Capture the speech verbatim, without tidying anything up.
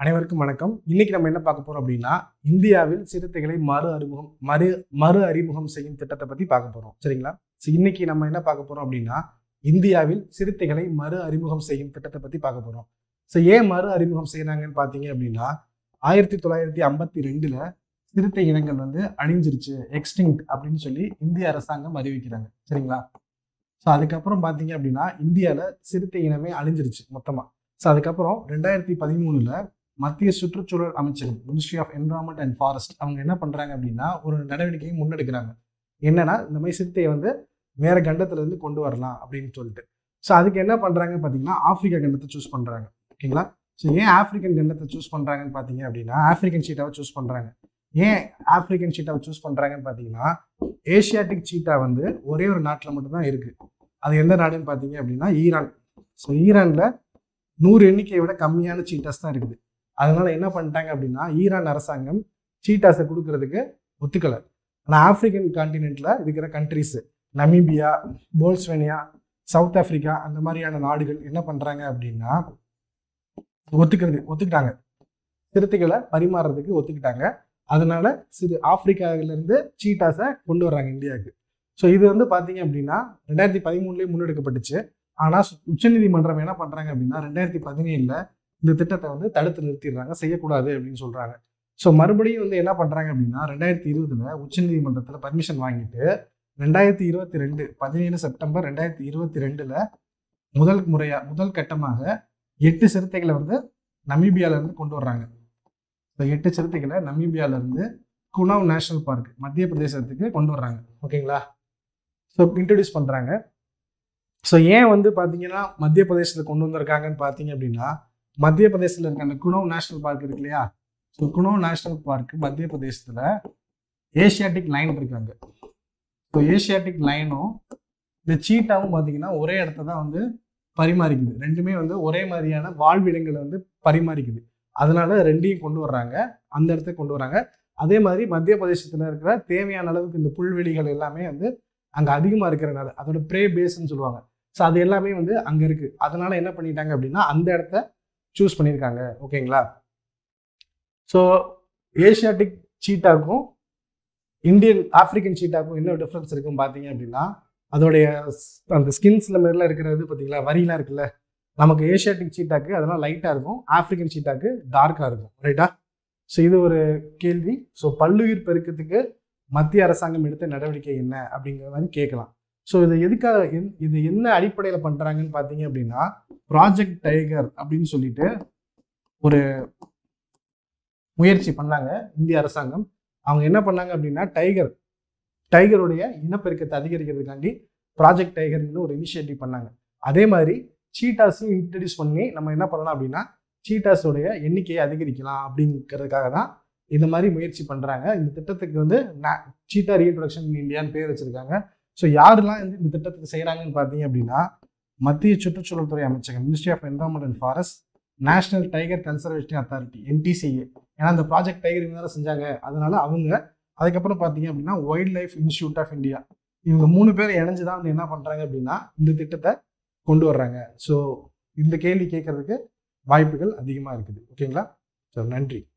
அனைவருக்கும் வணக்கம். இன்னைக்கு நம்ம என்ன பார்க்க போறோம் அப்படின்னா, இந்தியாவில் சிறுத்தைகளை மறு அறிமுகம் மறு மறு அறிமுகம் செய்யும் திட்டத்தை பத்தி பார்க்க போறோம். சரிங்களா? ஸோ இன்னைக்கு நம்ம என்ன பார்க்க போறோம் அப்படின்னா, இந்தியாவில் சிறுத்தைகளை மறு அறிமுகம் செய்யும் திட்டத்தை பத்தி பார்க்க போறோம். ஸோ ஏன் மறு அறிமுகம் செய்யறாங்கன்னு பார்த்தீங்க அப்படின்னா, ஆயிரத்தி தொள்ளாயிரத்தி ஐம்பத்தி ரெண்டுல சிறுத்தை இனங்கள் வந்து அழிஞ்சிருச்சு, எக்ஸ்டிங்க்ட் அப்படின்னு சொல்லி இந்திய அரசாங்கம் அறிவிக்கிறாங்க. சரிங்களா? ஸோ அதுக்கப்புறம் பார்த்தீங்க அப்படின்னா, இந்தியாவில் சிறுத்தை இனமே அழிஞ்சிருச்சு மொத்தமாக. ஸோ அதுக்கப்புறம் ரெண்டாயிரத்தி பதிமூணுல மத்திய சுற்றுச்சூழல் அமைச்சகம், ministry of environment and forest, அவங்க என்ன பண்றாங்க அப்படின்னா ஒரு நடவடிக்கையை முன்னெடுக்கிறாங்க. என்னன்னா, இந்த மாதிரி சிறுத்தையை வந்து வேற கண்டத்துல இருந்து கொண்டு வரலாம் அப்படின்னு சொல்லிட்டு. ஸோ அதுக்கு என்ன பண்றாங்க பார்த்தீங்கன்னா, ஆப்பிரிக்கா கண்டத்தை சூஸ் பண்றாங்க. ஓகேங்களா? ஸோ ஏன் ஆப்பிரிக்கன் கண்டத்தை சூஸ் பண்றாங்கன்னு பார்த்தீங்க அப்படின்னா, ஆப்பிரிக்கன் சீட்டாவை சூஸ் பண்றாங்க. ஏன் ஆப்பிரிக்கன் சீட்டாவை சூஸ் பண்றாங்கன்னு பார்த்தீங்கன்னா, ஏசியாட்டிக் சீட்டா வந்து ஒரே ஒரு நாட்டில் மட்டும்தான் இருக்கு. அது எந்த நாடுன்னு பார்த்தீங்க அப்படின்னா ஈரான். ஸோ ஈரான்ல நூறு எண்ணிக்கையை விட கம்மியான சீட்டாஸ் தான் இருக்குது. அதனால என்ன பண்ணிட்டாங்க அப்படின்னா, ஈரான் அரசாங்கம் சீட்டாஸை கொடுக்கறதுக்கு ஒத்துக்கலை. ஆனால் ஆப்பிரிக்கன் கான்டினென்ட்ல இருக்கிற countries Namibia, Botswana, South Africa அந்த மாதிரியான நாடுகள் என்ன பண்றாங்க அப்படின்னா ஒத்துக்கிறது ஒத்துக்கிட்டாங்க சிறுத்தைகளை பரிமாறுறதுக்கு ஒத்துக்கிட்டாங்க. அதனால சிறு ஆப்பிரிக்காவிலிருந்து சீட்டாஸை கொண்டு வர்றாங்க இந்தியாவுக்கு. ஸோ இது வந்து பார்த்தீங்க அப்படின்னா ரெண்டாயிரத்தி பதிமூணுலேயே முன்னெடுக்கப்பட்டுச்சு. ஆனால் உச்சநீதிமன்றம் என்ன பண்றாங்க அப்படின்னா ரெண்டாயிரத்தி பதினேழுல இந்த திட்டத்தை வந்து தடுத்து நிறுத்திடுறாங்க, செய்யக்கூடாது அப்படின்னு சொல்றாங்க. ஸோ மறுபடியும் வந்து என்ன பண்றாங்க அப்படின்னா ரெண்டாயிரத்தி இருபதுல உச்சநீதிமன்றத்தில் பர்மிஷன் வாங்கிட்டு ரெண்டாயிரத்தி இருபத்தி ரெண்டு பதினேழு செப்டம்பர் ரெண்டாயிரத்தி இருபத்தி ரெண்டுல முதல் முறையா முதல் கட்டமாக எட்டு சிறுத்தைகளை வந்து நமீபியால இருந்து கொண்டு வர்றாங்க. ஸோ எட்டு சிறுத்தைகளை நமீபியால இருந்து குனவ் நேஷனல் பார்க் மத்திய பிரதேசத்துக்கு கொண்டு வர்றாங்க. ஓகேங்களா? ஸோ இன்ட்ரடியூஸ் பண்றாங்க. ஸோ ஏன் வந்து பார்த்தீங்கன்னா மத்திய பிரதேசத்தில் கொண்டு வந்திருக்காங்கன்னு பார்த்தீங்க அப்படின்னா, மத்திய பிரதேசத்தில் இருக்க அந்த குனவ் நேஷனல் பார்க் இருக்கு இல்லையா? ஸோ குனவ் நேஷனல் பார்க் மத்திய பிரதேசத்தில் ஏசியாட்டிக் லைன் இருக்காங்க. ஸோ ஏசியாட்டிக் லைனும் இந்த சீட்டாவும் பார்த்தீங்கன்னா ஒரே இடத்த தான் வந்து பரிமாறிக்குது. ரெண்டுமே வந்து ஒரே மாதிரியான வாழ்விடங்களை வந்து பரிமாறிக்குது. அதனால ரெண்டையும் கொண்டு வர்றாங்க, அந்த இடத்த கொண்டு வர்றாங்க. அதே மாதிரி மத்திய பிரதேசத்தில் இருக்கிற தேவையான அளவுக்கு இந்த புல்வெளிகள் எல்லாமே வந்து அங்கே அதிகமாக இருக்கிறனால அதோட ப்ரே பேஸ்ன்னு சொல்லுவாங்க. ஸோ அது எல்லாமே வந்து அங்கே இருக்கு. அதனால என்ன பண்ணிட்டாங்க அப்படின்னா அந்த இடத்த சூஸ் பண்ணியிருக்காங்க. ஓகேங்களா? ஸோ ஏசியாட்டிக் சீட்டாக்கும் இந்தியன் ஆப்பிரிக்கன் சீட்டாக்கும் என்ன டிஃப்ரென்ஸ் இருக்குன்னு பார்த்தீங்க அப்படின்னா, அதோடைய அந்த ஸ்கின்ஸ்ல மாதிரிலாம் இருக்கிறது பார்த்தீங்களா, வரிலாம் இருக்குல்ல, நமக்கு ஏசியாட்டிக் சீட்டாக்கு அதெல்லாம் லைட்டாக இருக்கும், ஆப்பிரிக்கன் சீட்டாக்கு டார்க்காக இருக்கும். ரைட்டா? ஸோ இது ஒரு கேள்வி. ஸோ பல்லுயிர் பெருக்கத்துக்கு மத்திய அரசாங்கம் எடுத்த நடவடிக்கை என்ன அப்படிங்கிற மாதிரி கேட்கலாம். ஸோ இது எதுக்காக இது என்ன அடிப்படையில் பண்றாங்கன்னு பார்த்தீங்க அப்படின்னா, ப்ராஜெக்ட் டைகர் அப்படின்னு சொல்லிட்டு ஒரு முயற்சி பண்ணாங்க இந்திய அரசாங்கம். அவங்க என்ன பண்ணாங்க அப்படின்னா டைகர் டைகருடைய இனப்பெருக்கத்தை அதிகரிக்கிறதுக்காண்டி ப்ராஜெக்ட் டைகர்னு ஒரு இனிஷியேட்டிவ் பண்ணாங்க. அதே மாதிரி சீட்டாஸும் இன்ட்ரடியூஸ் பண்ணி நம்ம என்ன பண்ணலாம் அப்படின்னா சீட்டாஸோடைய எண்ணிக்கையை அதிகரிக்கலாம் அப்படிங்கிறதுக்காக தான் இந்த மாதிரி முயற்சி பண்றாங்க. இந்த திட்டத்துக்கு வந்து சீட்டா ரீஇன்ட்ரோடக்ஷன் இன் இந்தியான்னு பேர் வச்சிருக்காங்க. ஸோ யாரெல்லாம் இந்த திட்டத்துக்கு செய்யறாங்கன்னு பார்த்தீங்க அப்படின்னா, மத்திய சுற்றுச்சூழல் துறை அமைச்சகம், ministry of environment and forest, national tiger conservation authority, NTCA. ஏன்னா அந்த ப்ராஜெக்ட் டைகர் இவங்க தான் செஞ்சாங்க, அதனால அவங்க. அதுக்கப்புறம் பார்த்தீங்க அப்படின்னா wildlife institute of India, இவங்க மூணு பேர் இணைஞ்சு தான் வந்து என்ன பண்றாங்க அப்படின்னா இந்த திட்டத்தை கொண்டு வர்றாங்க. ஸோ இந்த கேள்வி கேட்கறதுக்கு வாய்ப்புகள் அதிகமாக இருக்குது. ஓகேங்களா? ஸோ நன்றி.